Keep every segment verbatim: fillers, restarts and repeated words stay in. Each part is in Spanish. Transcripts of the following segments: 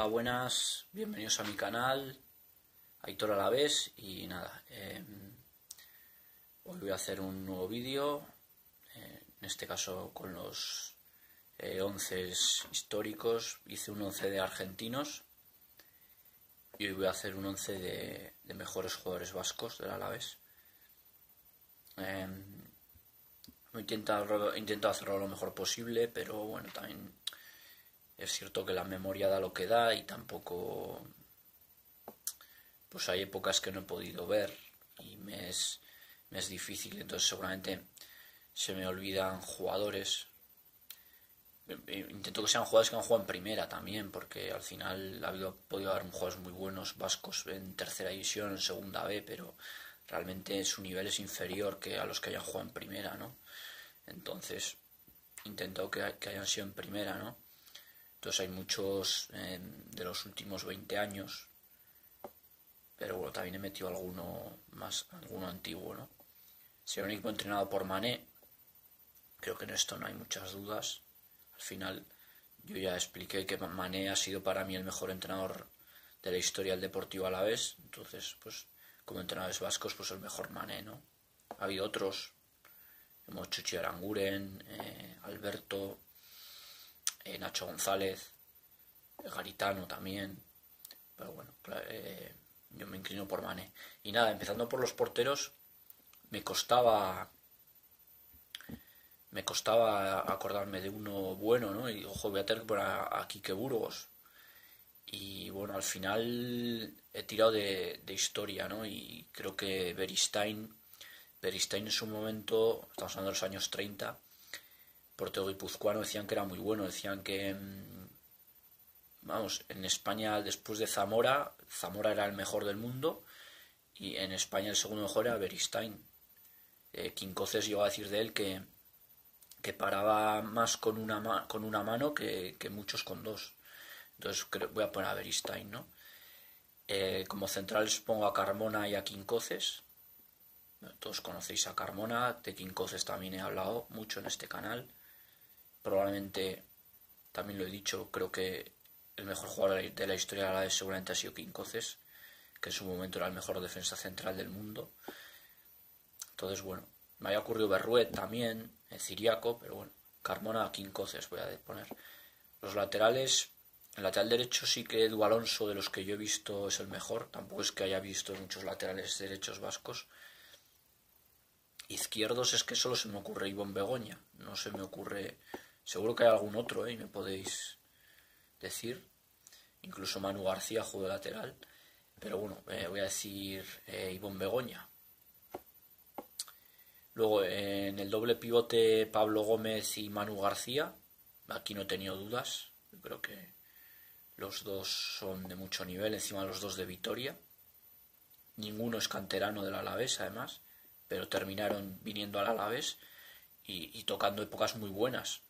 Hola, buenas, bienvenidos a mi canal, Aitor Alavés. Y nada, eh, hoy voy a hacer un nuevo vídeo, eh, en este caso con los eh, once históricos. Hice un once de argentinos y hoy voy a hacer un once de, de mejores jugadores vascos del Alavés. Eh, he intentado, he intentado hacerlo lo mejor posible, pero bueno, también es cierto que la memoria da lo que da y tampoco, pues hay épocas que no he podido ver y me es, me es difícil, entonces seguramente se me olvidan jugadores. Intento que sean jugadores que han jugado en primera también, porque al final ha habido, podido haber jugadores muy buenos vascos en tercera división, en segunda B, pero realmente su nivel es inferior que a los que hayan jugado en primera, ¿no? Entonces intento que, que hayan sido en primera, ¿no? Entonces hay muchos eh, de los últimos veinte años, pero bueno, también he metido alguno más, alguno antiguo, ¿no? Será un equipo entrenado por Mané. Creo que en esto no hay muchas dudas. Al final yo ya expliqué que Mané ha sido para mí el mejor entrenador de la historia del Deportivo Alavés. Entonces, pues como entrenadores vascos, pues el mejor Mané, ¿no? Ha habido otros, hemos Chuchi Aranguren, eh, Alberto, eh, Nacho González, eh, Garitano también, pero bueno, eh, yo me inclino por Mané. Y nada, empezando por los porteros, me costaba me costaba acordarme de uno bueno, ¿no? Y ojo, voy a tener que poner a, a Quique Burgos. Y bueno, al final he tirado de, de historia, ¿no? Y creo que Beristain, Beristain en su momento, estamos hablando de los años treinta, portero guipuzcoano, decían que era muy bueno, decían que, vamos, en España después de Zamora, Zamora era el mejor del mundo, y en España el segundo mejor era Beristain. Eh, Quincoces llegó a decir de él que, que paraba más con una, con una mano que, que muchos con dos. Entonces creo, voy a poner a Beristain, ¿no? Eh, como centrales pongo a Carmona y a Quincoces. Todos conocéis a Carmona, de Quincoces también he hablado mucho en este canal. Probablemente, también lo he dicho, creo que el mejor jugador de la historia de la vez seguramente ha sido Quincoces, que en su momento era el mejor defensa central del mundo. Entonces, bueno, me había ocurrido Berruet también, el Ciriaco, pero bueno, Carmona a Quincoces voy a poner. Los laterales, el lateral derecho sí que Edu Alonso, de los que yo he visto, es el mejor. Tampoco es que haya visto muchos laterales derechos vascos. Izquierdos es que solo se me ocurre Ivonne Begoña, no se me ocurre, seguro que hay algún otro, ¿eh? Y me podéis decir. Incluso Manu García jugó de lateral, pero bueno, eh, voy a decir eh, Ivonne Begoña. Luego eh, en el doble pivote Pablo Gómez y Manu García, aquí no he tenido dudas, yo creo que los dos son de mucho nivel, encima los dos de Vitoria. Ninguno es canterano del Alavés, además, pero terminaron viniendo al Alavés y, y tocando épocas muy buenas.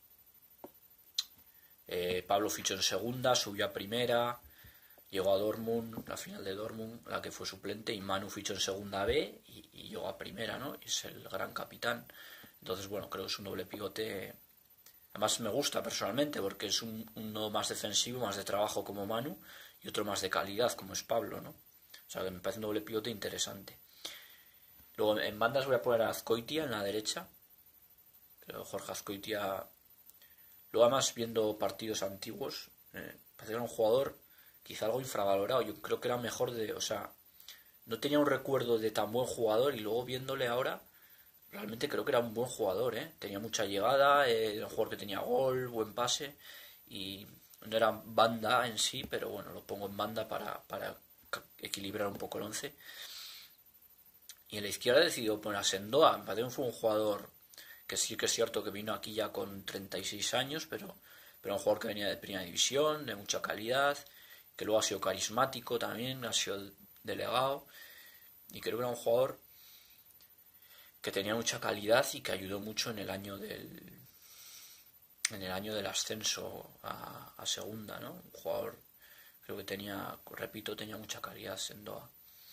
Eh, Pablo fichó en segunda, subió a primera, llegó a Dortmund, la final de Dortmund, la que fue suplente, y Manu fichó en segunda B y, y llegó a primera, ¿no? Y es el gran capitán. Entonces, bueno, creo que es un doble pivote. Además me gusta personalmente porque es un, uno más defensivo, más de trabajo como Manu, y otro más de calidad como es Pablo, ¿no? O sea que me parece un doble pivote interesante. Luego en bandas voy a poner a Azcoitia en la derecha. Creo que Jorge Azcoitia, luego además viendo partidos antiguos, eh, parece que era un jugador quizá algo infravalorado. Yo creo que era mejor de, o sea, no tenía un recuerdo de tan buen jugador y luego viéndole ahora, realmente creo que era un buen jugador, ¿eh? Tenía mucha llegada, eh, era un jugador que tenía gol, buen pase y no era banda en sí, pero bueno, lo pongo en banda para, para equilibrar un poco el once. Y en la izquierda he decidido poner a Sendoa. Me parece que fue un jugador que sí que es cierto que vino aquí ya con treinta y seis años, pero, pero un jugador que venía de primera división, de mucha calidad, que luego ha sido carismático también, ha sido delegado, y creo que era un jugador que tenía mucha calidad y que ayudó mucho en el año del en el año del ascenso a, a segunda, ¿no? Un jugador, creo que tenía, repito, tenía mucha calidad Sendoa.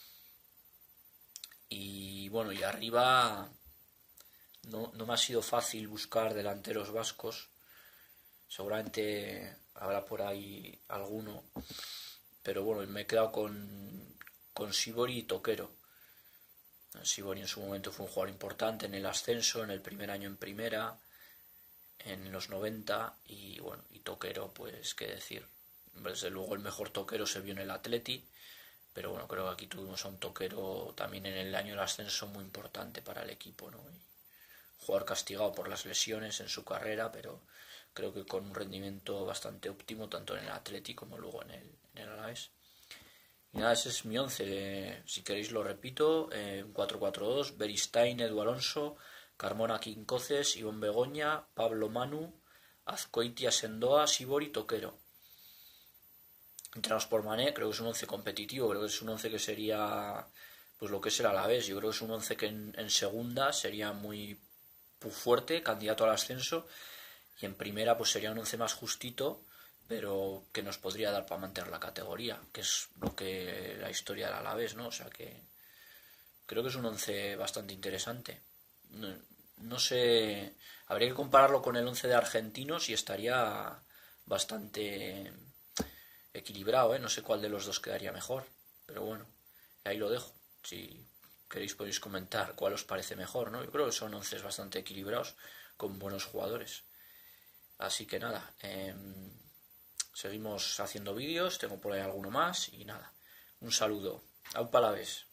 Y bueno, y arriba no, no me ha sido fácil buscar delanteros vascos. Seguramente habrá por ahí alguno, pero bueno, me he quedado con, con Sibori y Toquero. Sibori en su momento fue un jugador importante en el ascenso, en el primer año en primera, en los noventa, y bueno, y Toquero, pues qué decir. Desde luego el mejor Toquero se vio en el Atleti, pero bueno, creo que aquí tuvimos a un Toquero también en el año del ascenso muy importante para el equipo, ¿no? Y jugador castigado por las lesiones en su carrera, pero creo que con un rendimiento bastante óptimo tanto en el Atleti como luego en el, en el Alavés. Y nada, ese es mi once. Eh, si queréis lo repito, eh, un cuatro cuatro dos, Beristain, Edu Alonso, Carmona Quincoces, Ivón Begoña, Pablo Manu, Azcoitia Sendoa, Sibori, Toquero. Entramos por Mané, creo que es un once competitivo, creo que es un once que sería pues lo que es el Alavés. Yo creo que es un once que en, en segunda sería muy fuerte, candidato al ascenso, y en primera pues sería un once más justito, pero que nos podría dar para mantener la categoría, que es lo que la historia del Alavés, ¿no? O sea que creo que es un once bastante interesante. No, no sé, habría que compararlo con el once de argentinos y estaría bastante equilibrado, ¿eh? No sé cuál de los dos quedaría mejor, pero bueno, ahí lo dejo. Si queréis podéis comentar cuál os parece mejor, ¿no? Yo creo que son once bastante equilibrados, con buenos jugadores. Así que nada, eh, seguimos haciendo vídeos, tengo por ahí alguno más y nada. Un saludo. Aupa la vez.